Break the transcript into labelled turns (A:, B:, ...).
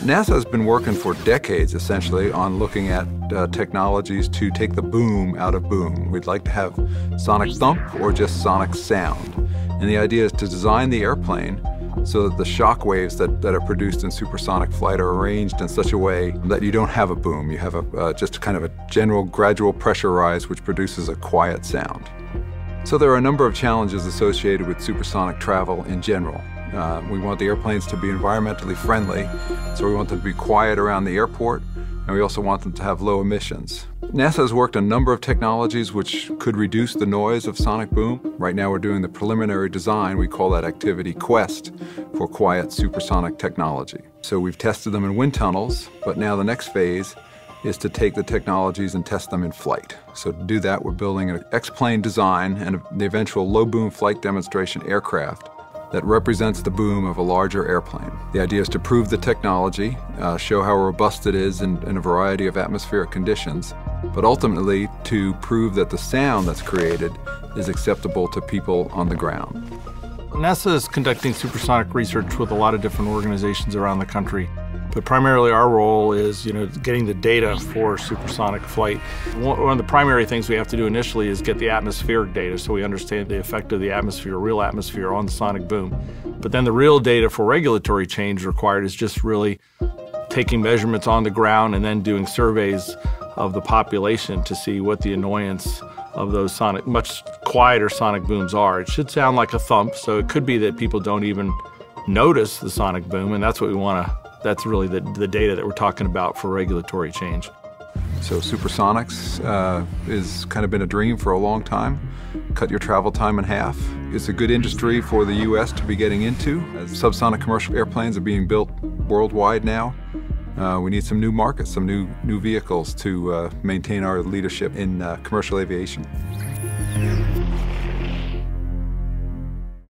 A: NASA has been working for decades, essentially, on looking at technologies to take the boom out of boom. We'd like to have sonic thump or just sonic sound. And the idea is to design the airplane so that the shock waves that are produced in supersonic flight are arranged in such a way that you don't have a boom. You have just kind of a general gradual pressure rise which produces a quiet sound. So there are a number of challenges associated with supersonic travel in general. We want the airplanes to be environmentally friendly, so we want them to be quiet around the airport, and we also want them to have low emissions. NASA has worked on a number of technologies which could reduce the noise of sonic boom. Right now we're doing the preliminary design. We call that activity QUEST for quiet supersonic technology. So we've tested them in wind tunnels, but now the next phase is to take the technologies and test them in flight. So to do that, we're building an X-plane design and the eventual low-boom flight demonstration aircraft that represents the boom of a larger airplane. The idea is to prove the technology, show how robust it is in a variety of atmospheric conditions, but ultimately to prove that the sound that's created is acceptable to people on the ground.
B: NASA is conducting supersonic research with a lot of different organizations around the country. But primarily our role is, getting the data for supersonic flight. One of the primary things we have to do initially is get the atmospheric data so we understand the effect of the atmosphere, real atmosphere on the sonic boom. But then the real data for regulatory change required is just really taking measurements on the ground and then doing surveys of the population to see what the annoyance of those much quieter sonic booms are. It should sound like a thump, so it could be that people don't even notice the sonic boom, and that's what we want to. That's really the data that we're talking about for regulatory change.
A: So supersonics has kind of been a dream for a long time. Cut your travel time in half. It's a good industry for the U.S. to be getting into. As subsonic commercial airplanes are being built worldwide now, we need some new markets, some new vehicles to maintain our leadership in commercial aviation.